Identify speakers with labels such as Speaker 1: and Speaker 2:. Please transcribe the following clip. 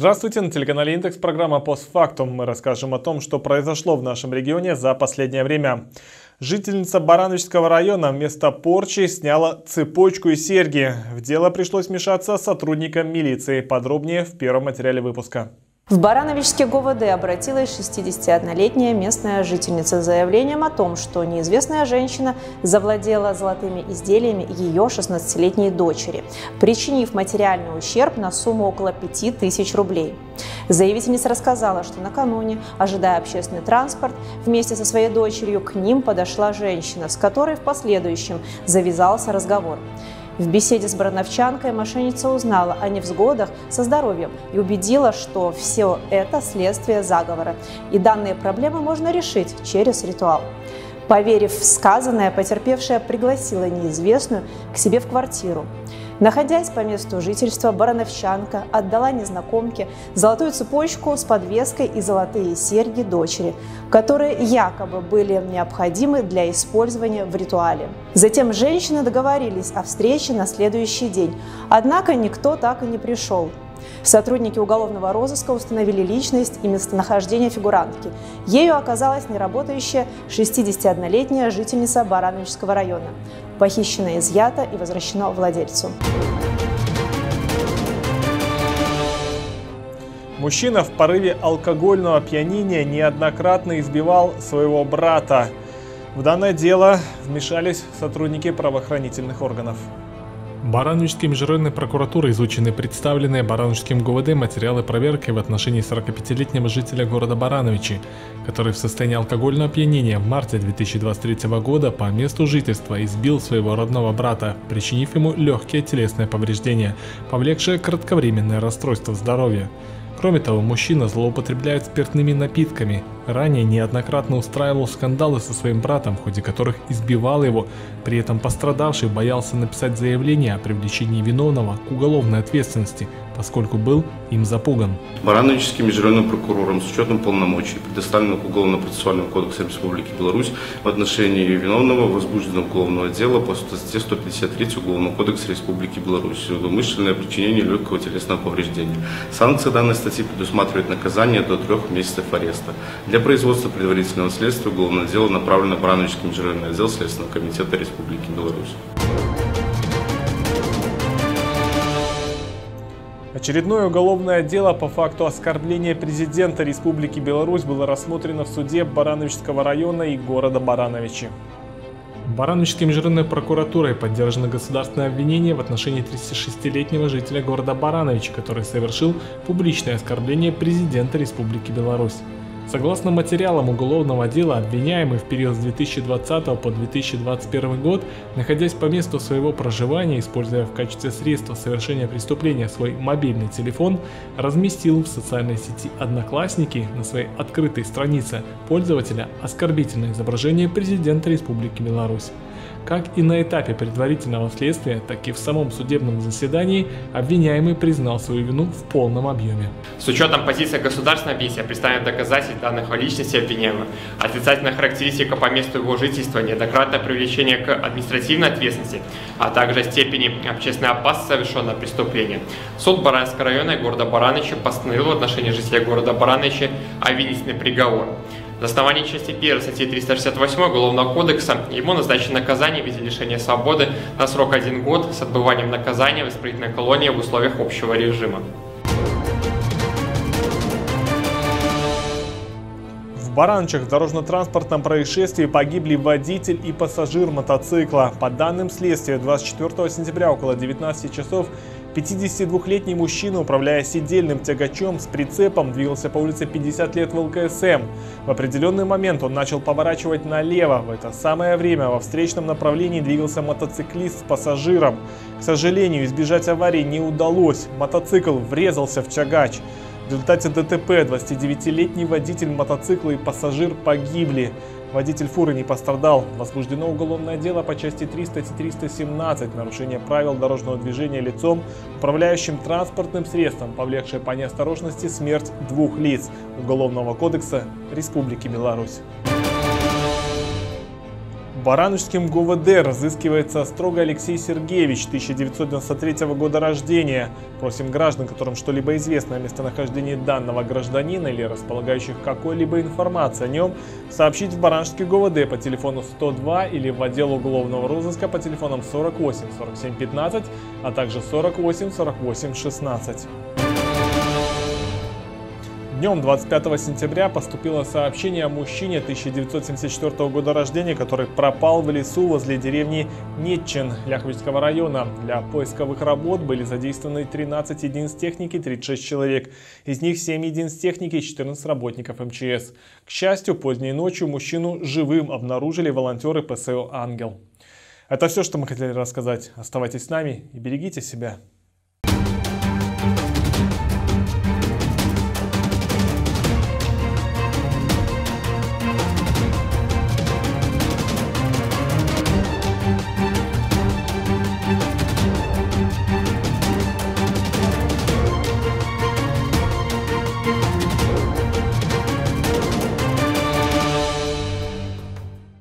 Speaker 1: Здравствуйте, на телеканале Индекс, программа «Постфактум». Мы расскажем о том, что произошло в нашем регионе за последнее время. Жительница Барановичского района вместо порчи сняла цепочку и серьги. В дело пришлось вмешаться сотрудникам милиции. Подробнее в первом материале выпуска.
Speaker 2: В Барановичский ГУВД обратилась 61-летняя местная жительница с заявлением о том, что неизвестная женщина завладела золотыми изделиями ее 16-летней дочери, причинив материальный ущерб на сумму около 5000 рублей. Заявительница рассказала, что накануне, ожидая общественный транспорт, вместе со своей дочерью к ним подошла женщина, с которой в последующем завязался разговор. В беседе с барановчанкой мошенница узнала о невзгодах со здоровьем и убедила, что все это следствие заговора, и данные проблемы можно решить через ритуал. Поверив в сказанное, потерпевшая пригласила неизвестную к себе в квартиру. Находясь по месту жительства, барановчанка отдала незнакомке золотую цепочку с подвеской и золотые серьги дочери, которые якобы были необходимы для использования в ритуале. Затем женщины договорились о встрече на следующий день, однако никто так и не пришел. Сотрудники уголовного розыска установили личность и местонахождение фигурантки. Ею оказалась неработающая 61-летняя жительница Барановичского района. Похищено, изъято и возвращено владельцу.
Speaker 1: Мужчина в порыве алкогольного опьянения неоднократно избивал своего брата. В данное дело вмешались сотрудники правоохранительных органов.
Speaker 3: Барановичской межрайонной прокуратурой изучены представленные Барановичским ГУВД материалы проверки в отношении 45-летнего жителя города Барановичи, который в состоянии алкогольного опьянения в марте 2023 года по месту жительства избил своего родного брата, причинив ему легкие телесные повреждения, повлекшее кратковременное расстройство здоровья. Кроме того, мужчина злоупотребляет спиртными напитками. Ранее неоднократно устраивал скандалы со своим братом, в ходе которых избивал его. При этом пострадавший боялся написать заявление о привлечении виновного к уголовной ответственности, поскольку был им запуган.
Speaker 4: Барановичским межрайонным прокурором с учетом полномочий, предоставленных Уголовно-процессуальным кодексом Республики Беларусь, в отношении виновного возбуждено уголовное дело по статье 153 Уголовного кодекса Республики Беларусь «Умышленное причинение легкого телесного повреждения». Санкция данной статьи предусматривает наказание до 3 месяцев ареста. Для производства предварительного следствия уголовное дело направлено в Барановичский межрайонный отдел Следственного комитета Республики Беларусь.
Speaker 1: Очередное уголовное дело по факту оскорбления президента Республики Беларусь было рассмотрено в суде Барановичского района и города Барановичи.
Speaker 3: Барановичской межрайонной прокуратурой поддержано государственное обвинение в отношении 36-летнего жителя города Барановичи, который совершил публичное оскорбление президента Республики Беларусь. Согласно материалам уголовного дела, обвиняемый в период с 2020 по 2021 год, находясь по месту своего проживания, используя в качестве средства совершения преступления свой мобильный телефон, разместил в социальной сети «Одноклассники» на своей открытой странице пользователя оскорбительное изображение президента Республики Беларусь. Как и на этапе предварительного следствия, так и в самом судебном заседании обвиняемый признал свою вину в полном объеме.
Speaker 5: С учетом позиции государственной обвинения представленных доказательств данных о личности обвиняемого, отрицательная характеристика по месту его жительства, неоднократное привлечение к административной ответственности, а также степени общественной опасности совершенного преступления, суд Барановичского района и города Барановичи постановил в отношении жителей города Барановичи обвинительный приговор. На основании части 1 статьи 368 Уголовного кодекса ему назначено наказание в виде лишения свободы на срок 1 год с отбыванием наказания в исправительной колонии в условиях общего режима.
Speaker 1: В Барановичах в дорожно-транспортном происшествии погибли водитель и пассажир мотоцикла. По данным следствия, 24 сентября около 19 часов 52-летний мужчина, управляя сидельным тягачом с прицепом, двигался по улице 50 лет в ЛКСМ. В определенный момент он начал поворачивать налево. В это самое время во встречном направлении двигался мотоциклист с пассажиром. К сожалению, избежать аварии не удалось. Мотоцикл врезался в тягач. В результате ДТП 29-летний водитель мотоцикла и пассажир погибли. Водитель фуры не пострадал. Возбуждено уголовное дело по части 300 и 317 «Нарушение правил дорожного движения лицом, управляющим транспортным средством, повлекшее по неосторожности смерть 2 лиц» Уголовного кодекса Республики Беларусь. Барановичским ГУВД разыскивается строго Алексей Сергеевич, 1993 года рождения. Просим граждан, которым что-либо известно о местонахождении данного гражданина или располагающих какой-либо информацией о нем, сообщить в Барановичский ГУВД по телефону 102 или в отдел уголовного розыска по телефонам 48 47 15, а также 48 48 16. Днем 25 сентября поступило сообщение о мужчине 1974 года рождения, который пропал в лесу возле деревни Нетчин Ляховичского района. Для поисковых работ были задействованы 13 единиц техники, 36 человек. Из них 7 единиц техники и 14 работников МЧС. К счастью, поздней ночью мужчину живым обнаружили волонтеры ПСО «Ангел». Это все, что мы хотели рассказать. Оставайтесь с нами и берегите себя.